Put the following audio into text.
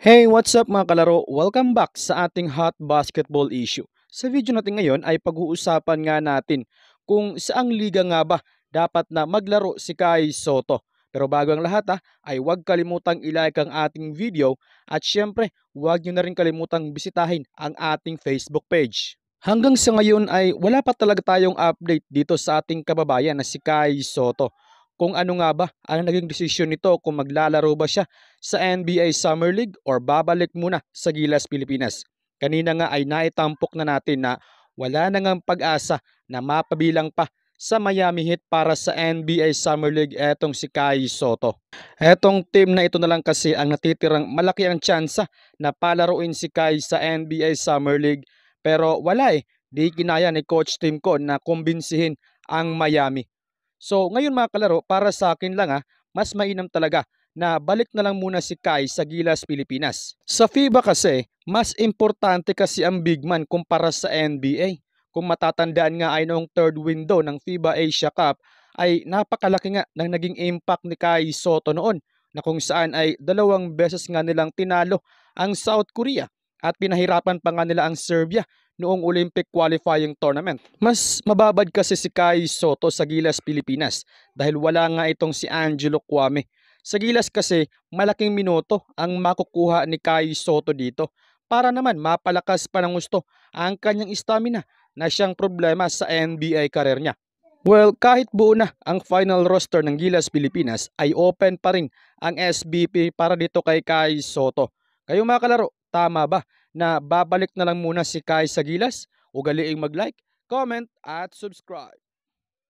Hey, what's up mga kalaro? Welcome back sa ating hot basketball issue. Sa video natin ngayon ay pag-uusapan nga natin kung saang liga nga ba dapat na maglaro si Kai Soto. Pero bago ang lahat ay huwag kalimutang i-like ang ating video at syempre huwag nyo na rin kalimutang bisitahin ang ating Facebook page. Hanggang sa ngayon ay wala pa talaga tayong update dito sa ating kababayan na si Kai Soto. Kung ano nga ba ang naging desisyon nito kung maglalaro ba siya sa NBA Summer League or babalik muna sa Gilas Pilipinas. Kanina nga ay naitampok na natin na wala na ngang pag-asa na mapabilang pa sa Miami Heat para sa NBA Summer League etong si Kai Soto. Etong team na ito na lang kasi ang natitirang malaki ang tsansa na palaruin si Kai sa NBA Summer League pero wala di kinaya ni Coach Tim ko na kumbinsihin ang Miami. So ngayon mga kalaro, para sa akin lang mas mainam talaga na balik na lang muna si Kai sa Gilas Pilipinas. Sa FIBA kasi, mas importante kasi ang big man kumpara sa NBA. Kung matatandaan nga ay noong third window ng FIBA Asia Cup, ay napakalaki nga ng naging impact ni Kai Soto noon na kung saan ay 2 beses nga nilang tinalo ang South Korea at pinahirapan pa nga nila ang Serbia noong Olympic qualifying tournament. Mas mababad kasi si Kai Soto sa Gilas Pilipinas dahil wala nga itong si Angelo Kwame. Sa Gilas kasi malaking minuto ang makukuha ni Kai Soto dito para naman mapalakas pa ng gusto ang kanyang stamina na siyang problema sa NBA career niya. Well, kahit buo na ang final roster ng Gilas Pilipinas ay open pa rin ang SBP para dito kay Kai Soto. Kayo mga kalaro, tama ba na babalik na lang muna si Kai sa Gilas? Ugaliing mag-like, comment at subscribe.